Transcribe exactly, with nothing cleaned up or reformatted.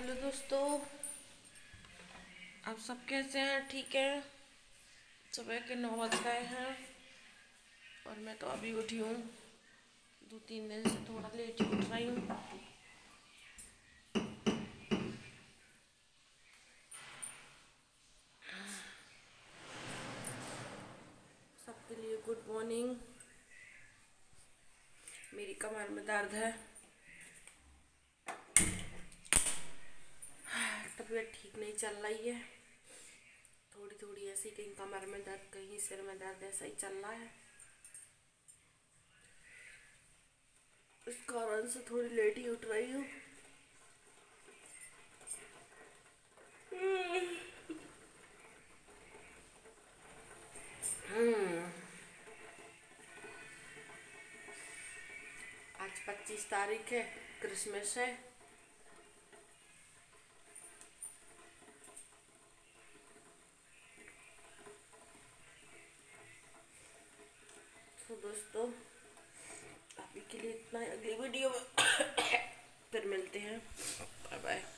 Hello दोस्तों, आप सब कैसे हैं? ठीक है। सुबह के नौ बज गए हैं और मैं तो अभी उठी हूँ। दो तीन दिन से थोड़ा लेट ही उठ रही हूँ। सबके लिए गुड मॉर्निंग। मेरी कमर में दर्द है, तबीयत ठीक नहीं चल रही है। थोड़ी थोड़ी ऐसी, कहीं कमर में दर्द, कहीं सिर में दर्द, ऐसा ही चल रहा है। इस कारण से थोड़ी लेट ही उठ रही हूँ। आज पच्चीस तारीख है, क्रिसमस है। तो दोस्तों, अभी के लिए इतना ही। अगली वीडियो में फिर मिलते हैं। Bye bye.